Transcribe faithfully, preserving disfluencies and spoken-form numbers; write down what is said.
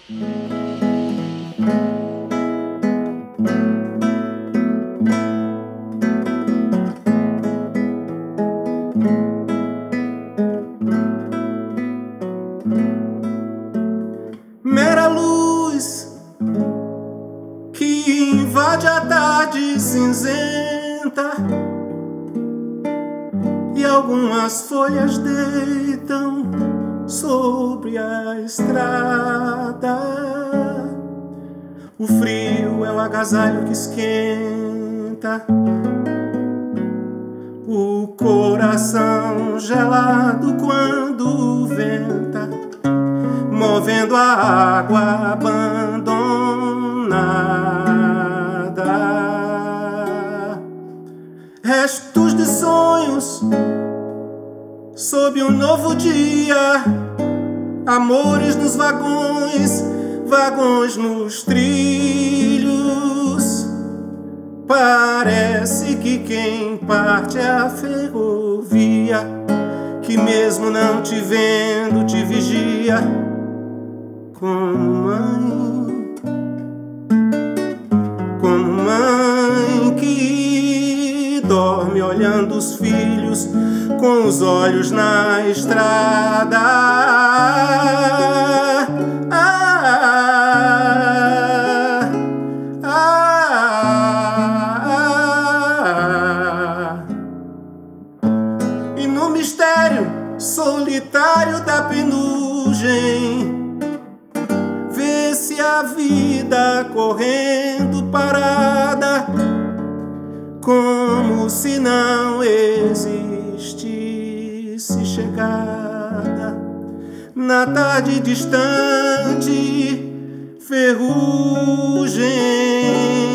Mera luz que invade a tarde cinzenta e algumas folhas deitam sobre a estrada. O frio é o agasalho que esquenta o coração gelado quando venta, movendo a água abandonada. Restos de sonhos sob um novo dia, amores nos vagões, vagões nos trilhos. Parece que quem parte é a ferrovia, que mesmo não te vendo te vigia. Como mãe, como mãe que dorme olhando os filhos com os olhos na estrada. Ah, ah, ah, e no mistério solitário da penugem vê-se a vida correndo parada, como se não existisse chegada. Na tarde distante, ferrugem